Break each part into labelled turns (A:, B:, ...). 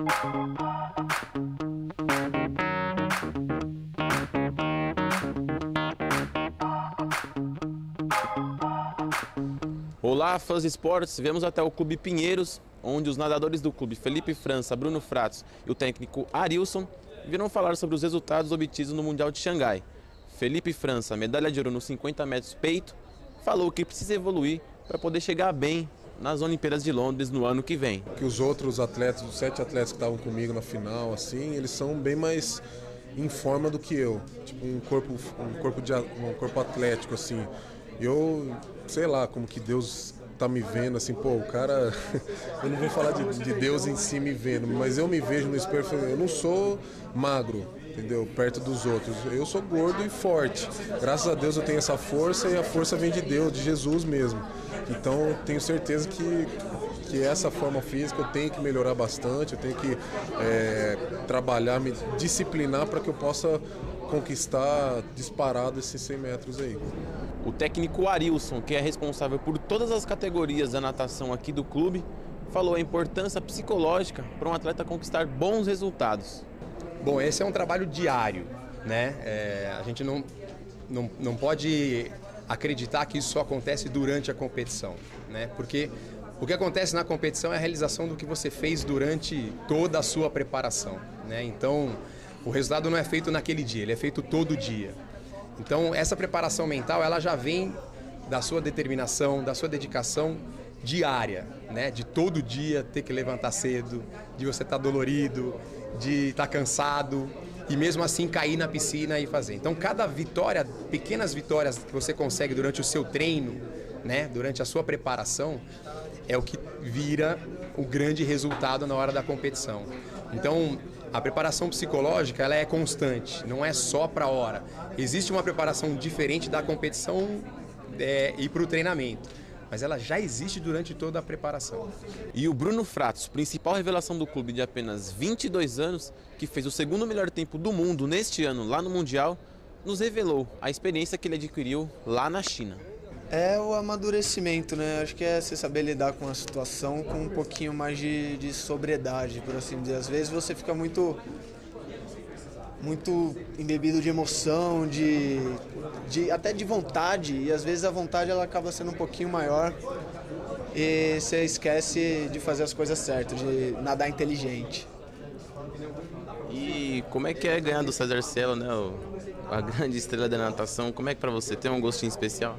A: Olá, fãs de esportes, viemos até o Clube Pinheiros, onde os nadadores do clube Felipe França, Bruno Fratos e o técnico Arilson viram falar sobre os resultados obtidos no Mundial de Xangai. Felipe França, medalha de ouro nos 50 metros peito, falou que precisa evoluir para poder chegar bem nas Olimpíadas de Londres no ano que vem.
B: Que os outros atletas, os 7 atletas que estavam comigo na final, assim, eles são bem mais em forma do que eu, tipo um corpo atlético, assim. Eu sei lá como que Deus tá me vendo, assim, pô, o cara, eu não vou falar de Deus em si me vendo, mas eu me vejo no espelho, eu não sou magro, entendeu, perto dos outros, eu sou gordo e forte, graças a Deus eu tenho essa força e a força vem de Deus, de Jesus mesmo, então eu tenho certeza que essa forma física eu tenho que melhorar bastante, eu tenho que trabalhar, me disciplinar para que eu possa conquistar disparado esses 100 metros aí.
A: O técnico Arilson, que é responsável por todas as categorias da natação aqui do clube, falou a importância psicológica para um atleta conquistar bons resultados.
C: Bom, esse é um trabalho diário, né? A gente não pode acreditar que isso só acontece durante a competição, né? Porque o que acontece na competição é a realização do que você fez durante toda a sua preparação, né? Então, o resultado não é feito naquele dia, ele é feito todo dia. Então, essa preparação mental, ela já vem da sua determinação, da sua dedicação diária, né? De todo dia ter que levantar cedo, de você estar dolorido, de estar cansado e mesmo assim cair na piscina e fazer. Então, cada vitória, pequenas vitórias que você consegue durante o seu treino, né? Durante a sua preparação, é o que vira o grande resultado na hora da competição. Então, a preparação psicológica, ela é constante, não é só para a hora. Existe uma preparação diferente da competição e para o treinamento, mas ela já existe durante toda a preparação.
A: E o Bruno Fratos, principal revelação do clube de apenas 22 anos, que fez o segundo melhor tempo do mundo neste ano lá no Mundial, nos revelou a experiência que ele adquiriu lá na China.
D: É o amadurecimento, né? Acho que é você saber lidar com a situação com um pouquinho mais de sobriedade, por assim dizer. Às vezes você fica muito embebido de emoção, até de vontade, e às vezes a vontade ela acaba sendo um pouquinho maior e você esquece de fazer as coisas certas, de nadar inteligente.
A: E como é que é ganhar do César Cielo, né? A grande estrela da natação, como é que pra você? Tem um gostinho especial?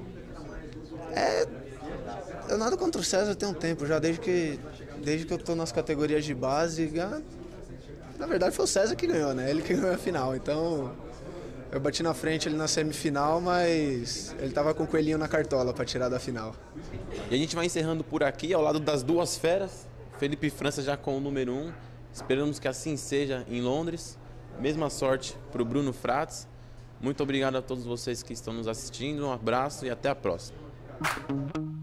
D: Eu nado contra o César tem um tempo já, desde que eu tô nas categorias de base. Na verdade foi o César que ganhou, né? Ele que ganhou a final, então eu bati na frente ele na semifinal, mas ele tava com o coelhinho na cartola para tirar da final.
A: E a gente vai encerrando por aqui, ao lado das duas feras, Felipe França já com o número 1, esperamos que assim seja em Londres, mesma sorte para o Bruno Fratos. Muito obrigado a todos vocês que estão nos assistindo, um abraço e até a próxima.